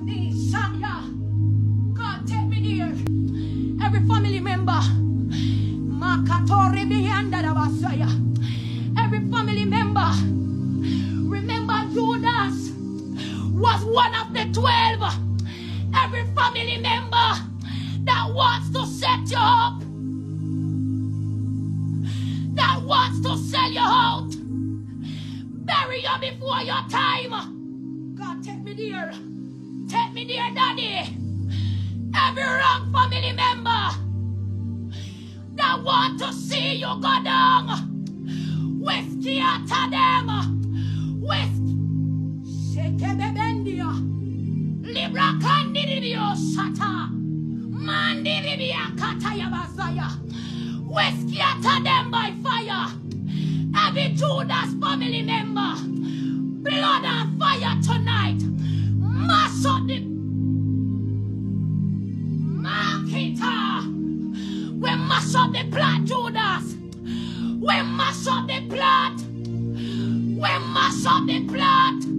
God, take me there. Every family member. Every family member. Remember Judas was one of the 12. Every family member that wants to set you up, that wants to sell you out, bury you before your time. God, take me there. Take me there, Daddy. Every wrong family member that want to see you go down, we scatter them. We Shekebebendia Libra Candidio Sata Mandiribia Katayabazaya. We scatter them by fire. Every Judas family member, blood and fire tonight. Mass up the Makita. We mash up the plot, Judas. We mash up the plot. We mash up the plot.